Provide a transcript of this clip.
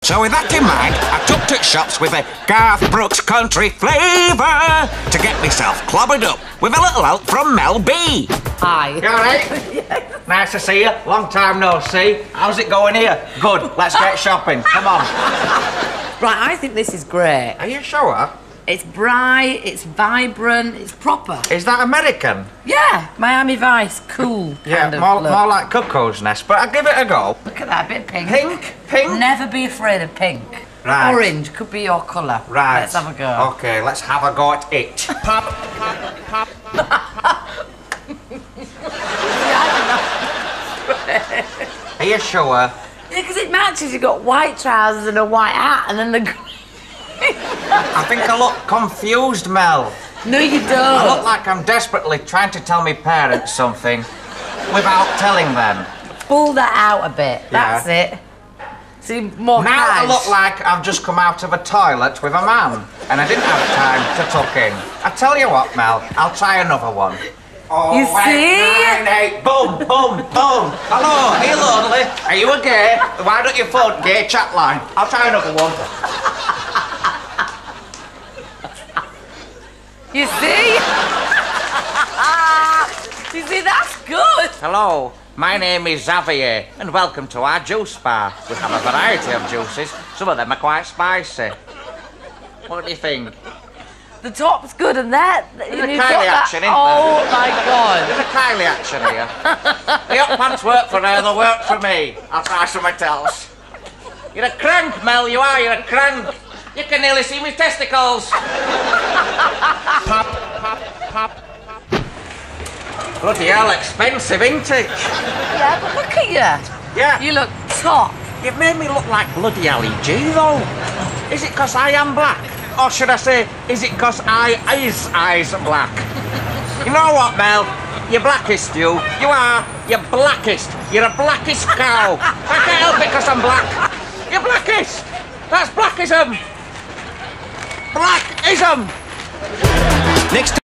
So with that in mind, I took to shops with a Garth Brooks country flavour to get myself clobbered up with a little help from Mel B. Hi. You alright? Yes. Nice to see you. Long time no see. How's it going here? Good. Let's get shopping. Come on. Right, I think this is great. Are you sure? It's bright, it's vibrant, it's proper. Is that American? Yeah, Miami Vice, cool. Yeah, kind of more look. like Cuckoo's Nest, but I'll give it a go. Look at that, a bit pink. Pink? Never be afraid of pink. Right. Orange could be your colour. Right. Let's have a go. Okay, let's have a go at it. Pop, pop, pop. Are you sure? Yeah, because it matches. You've got white trousers and a white hat, and then the... I think I look confused, Mel. No, you don't. I look like I'm desperately trying to tell my parents something without telling them. Pull that out a bit. That's it. See, more Now cash. I look like I've just come out of a toilet with a man, and I didn't have time to tuck in. I tell you what, Mel, I'll try another one. Oh, You see? 8, 9, 8, boom, boom, boom. Hello, are you lonely? Are you a gay? Why don't you phone gay chat line? I'll try another one. You see? You see, that's good. Hello, my name is Xavier, and welcome to our juice bar. We have a variety of juices. Some of them are quite spicy. What do you think? The top's good, and that... There's a you've Kylie got that- action, isn't Oh, there? my God. There's a Kylie action here. The hot pants work for her, they'll work for me. I'll try something else. You're a crank, Mel, you are, you're a crank. You can nearly see me testicles. Pop, pop, pop. Bloody hell, expensive, isn't it? Yeah, but look at you. Yeah. You look top. You've made me look like bloody Ali G, though. Is it because I am black? Or should I say, is it because I is eyes black? You know what, Mel? You're blackest, you. You are. You're blackest. You're a blackest cow. I can't help it because I'm black. You're blackest. That's blackism. Blackism. Next